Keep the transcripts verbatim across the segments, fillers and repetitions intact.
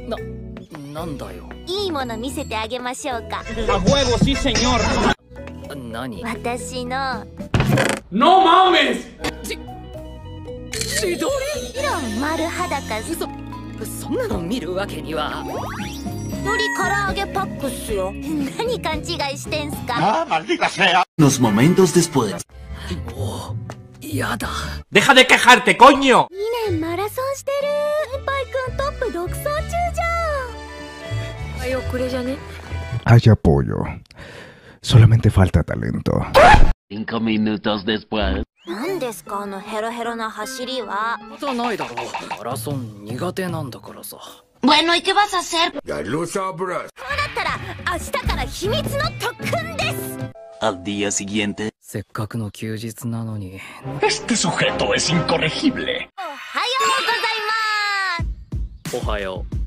な、なんだよ。 いいもの見せてあげましょうか。 A huevo, sí, señor. 何？ 私の No mames! ち、千鳥？ もちろん丸裸っす。 そ、そんなの見るわけには。 鶏唐揚げパックっすよ。何勘違いしてんすか。 Ah, maldita sea. Unos momentos después. もう、やだ。 Deja de quejarte, coño. にねんマラソンしてる。先輩くんトップ独走中じゃん。はい、遅れじゃね。 Hay apoyo. Solamente falta talento. Cinco minutos después. 何ですかあのヘロヘロな走りは。 じゃないだろう。マラソン苦手なんだからさ。 Bueno, ¿y qué vas a hacer? Ya lo sabrás. そうだったら明日から秘密の特訓です。 Al día siguiente. せっかくの休日なのに。 Este sujeto es incorregible. おはようございます。 おはよう。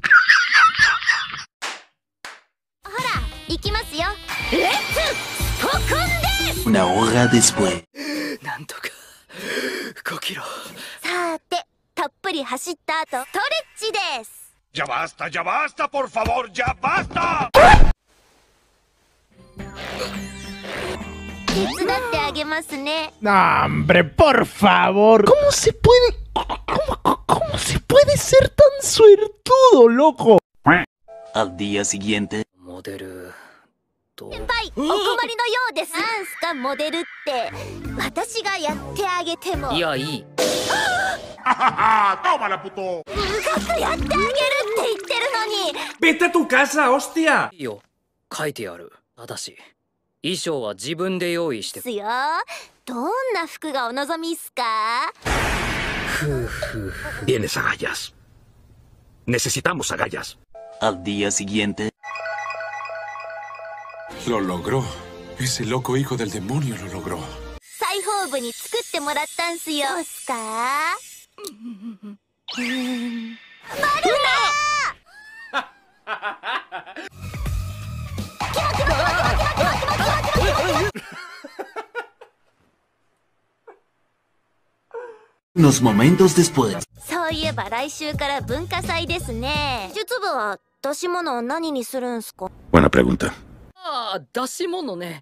ほら、行きますよ。レッツ特訓です。 Una hora después. なんとかごキロ。 さて、たっぷり走った後、ストレッチです。 Ya basta, ya basta, por favor, ya basta. 手伝ってあげますね。 No, hombre, por favor. ¿Cómo se puede? ¿Cómo, cómo se puede ser tan suertudo, loco? Al día siguiente. モデルと。 先輩、お困りのようです。なんすかモデルって。私がやってあげても。 いや、いい。 Tómala, puto. 深くやってあげるって言ってるのに。 Vete a tu casa, hostia. いいよ、書いてやる。ただし衣装は自分で用意して。 すよ。どんな服がお望みっすか。 ふうふう。 Tienes agallas. Necesitamos agallas. Al día siguiente. Lo logró. Ese loco hijo del demonio lo logró. 裁縫部に作ってもらったんすよ。どうっすか。マルナ。 Unos momentos después. そういえば来週から文化祭ですね。美術部は出し物を何にするんすか。 Buena pregunta. ああ、出し物ね。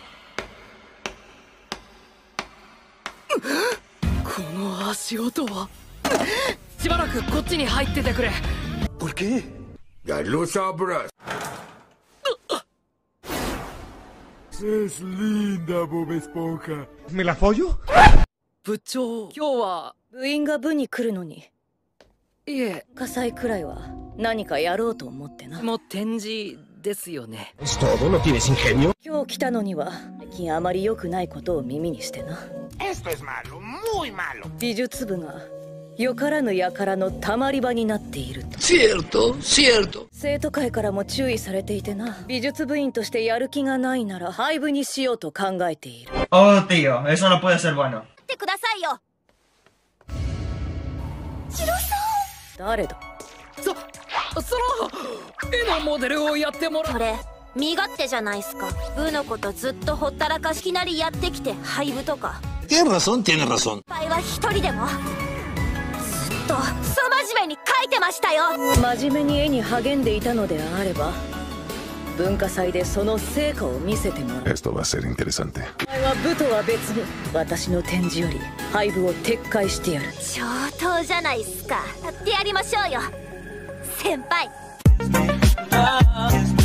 この足音は。しばらくこっちに入っててくれ。 ¿Por qué? Ya lo sabrás. Es linda, Bob Esponja. ¿Me la follo? 部長、今日は。 部員が部に来るのに。 いえ、 火災くらいは何かやろうと思ってな。 もう展示ですよね。 ¿Es todo? ¿No tienes ingenio? 今日来たのには最近あまり良くないことを耳にしてな。 Esto es malo, muy malo. 美術部がよからぬ輩のたまり場になっていると。 Cierto, cierto. 生徒会からも注意されていてな。美術部員としてやる気がないなら廃部にしようと考えている。 Oh, tío, eso no puede ser bueno. ってくださいよ。シロさん。 誰だ。 そ、その絵のモデルをやってもらう。 それ身勝手じゃないっすか。部のことずっとほったらかしきなりやってきて廃部とか。 Tienes razón, tienes razón. 先輩は一人でもずっとクソ真面目に描いてましたよ。 真面目に絵に励んでいたのであれば文化祭でその成果を見せてもらう。 Esto va a ser interesante. お前は部とは別に私の展示より廃部を撤回してやる。 上等じゃないっすか。やってやりましょうよ先輩。